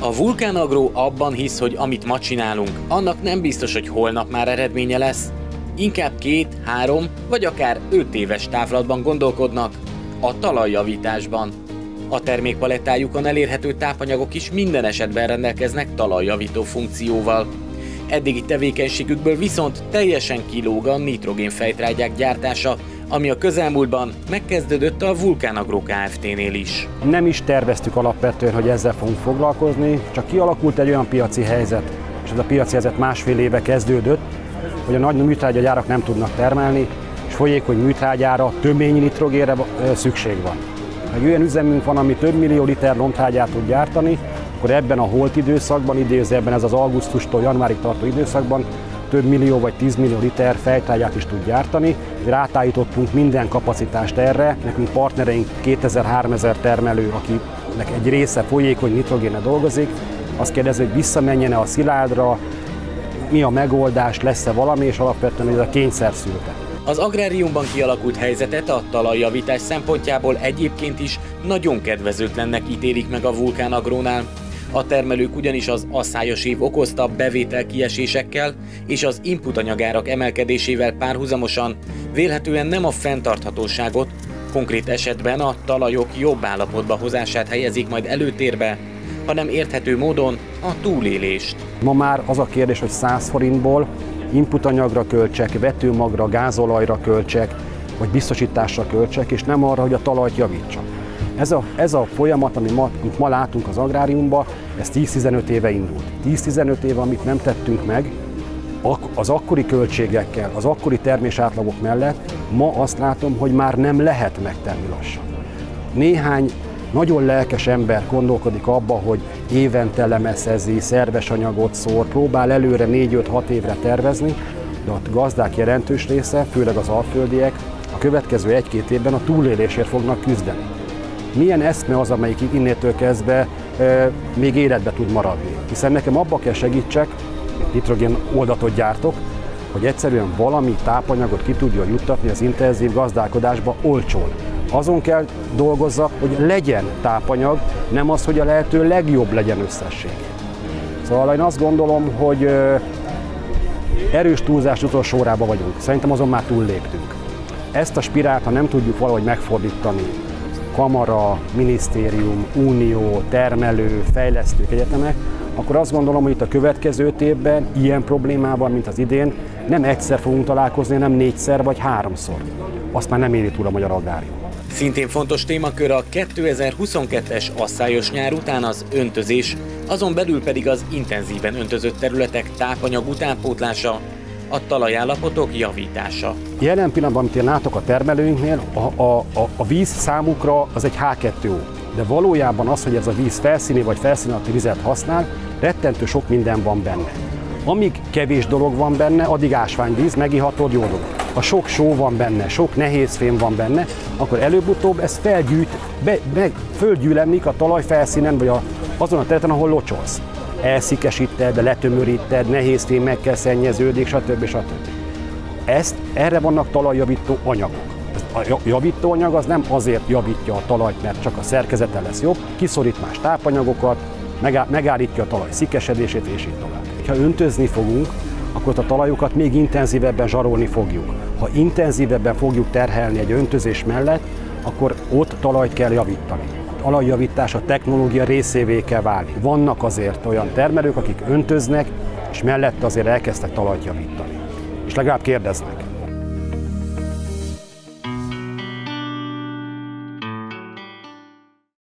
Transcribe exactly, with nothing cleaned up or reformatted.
A Vulcan Agro abban hisz, hogy amit ma csinálunk, annak nem biztos, hogy holnap már eredménye lesz. Inkább két, három vagy akár öt éves távlatban gondolkodnak a talajjavításban. A termékpalettájukon elérhető tápanyagok is minden esetben rendelkeznek talajjavító funkcióval. Eddigi tevékenységükből viszont teljesen kilóg a nitrogénfejtrágyák gyártása, ami a közelmúltban megkezdődött a Vulcan Agro Kft-nél is. Nem is terveztük alapvetően, hogy ezzel fogunk foglalkozni, csak kialakult egy olyan piaci helyzet, és ez a piaci helyzet másfél éve kezdődött, hogy a nagy műtrágyagyárak nem tudnak termelni, és folyékony műtrágyára töményi nitrogénre szükség van. Ha egy olyan üzemünk van, ami több millió liter lomtrágyát tud gyártani, akkor ebben a holt időszakban, idézőjelben ez az augusztustól januárig tartó időszakban több millió vagy tízmillió liter fejtrágyát is tud gyártani. Rátállítottunk minden kapacitást erre, nekünk partnereink kétezer-háromezer termelő, akinek egy része folyékony nitrogénre dolgozik, azt kérdezi, hogy visszamenjen-e a szilárdra, mi a megoldás, lesz-e valami, és alapvetően ez a kényszer szülte. Az agráriumban kialakult helyzetet a talajjavítás szempontjából egyébként is nagyon kedvezőtlennek ítélik meg a Vulcan Agrónál. A termelők ugyanis az aszályos év okozta bevételkiesésekkel és az inputanyagárak emelkedésével párhuzamosan vélhetően nem a fenntarthatóságot, konkrét esetben a talajok jobb állapotba hozását helyezik majd előtérbe, hanem érthető módon a túlélést. Ma már az a kérdés, hogy száz forintból inputanyagra költsek, vetőmagra, gázolajra költsek, vagy biztosításra költsek, és nem arra, hogy a talajt javítsam. Ez a, ez a folyamat, amit ma, amit ma látunk az agráriumban, ez tíz-tizenöt éve indult. tíz-tizenöt éve, amit nem tettünk meg, az akkori költségekkel, az akkori termésátlagok mellett, ma azt látom, hogy már nem lehet megtenni lassan. Néhány nagyon lelkes ember gondolkodik abba, hogy évente lemeszezi, szerves anyagot szór, próbál előre négy-öt-hat évre tervezni, de a gazdák jelentős része, főleg az alföldiek, a következő egy-két évben a túlélésért fognak küzdeni. Milyen eszme az, amelyik innétől kezdve e, még életbe tud maradni? Hiszen nekem abba kell segítsek, nitrogén oldatot gyártok, hogy egyszerűen valami tápanyagot ki tudja juttatni az intenzív gazdálkodásba olcsón. Azon kell dolgozzak, hogy legyen tápanyag, nem az, hogy a lehető legjobb legyen összesség. Szóval én azt gondolom, hogy e, erős túlzás utolsó órában vagyunk. Szerintem azon már túlléptünk. Ezt a spirált, ha nem tudjuk valahogy megfordítani, kamara, minisztérium, unió, termelő, fejlesztők, egyetemek, akkor azt gondolom, hogy itt a következő öt évben ilyen problémával, mint az idén, nem egyszer fogunk találkozni, hanem négyszer vagy háromszor. Azt már nem éri túl a magyar agrárium. Szintén fontos témakör a kétezer-huszonkettes asszályos nyár után az öntözés, azon belül pedig az intenzíven öntözött területek tápanyag utánpótlása, a talajállapotok javítása. Jelen pillanatban, amit én látok a termelőinknél, a, a, a, a víz számukra az egy há kettő ó. De valójában az, hogy ez a víz felszíni vagy felszín alatti vizet használ, rettentő sok minden van benne. Amíg kevés dolog van benne, addig ásványvíz, megihatod, jó dolog. Ha sok só van benne, sok nehézfém van benne, akkor előbb-utóbb ez felgyűjt, be, be, földgyűlemlik a talaj felszínen, vagy a, azon a területen, ahol locsolsz. Elszikesíted, letömöríted, nehézfémekkel szennyeződik, stb. stb. Ezt, erre vannak talajjavító anyagok. A javító anyag az nem azért javítja a talajt, mert csak a szerkezete lesz jobb, kiszorít más tápanyagokat, megállítja a talaj szikesedését, és így tovább. Ha öntözni fogunk, akkor a talajokat még intenzívebben zsarolni fogjuk. Ha intenzívebben fogjuk terhelni egy öntözés mellett, akkor ott talajt kell javítani. A talajjavítás a technológia részévé kell válni. Vannak azért olyan termelők, akik öntöznek, és mellett azért elkezdtek talajt javítani. És legalább kérdeznek.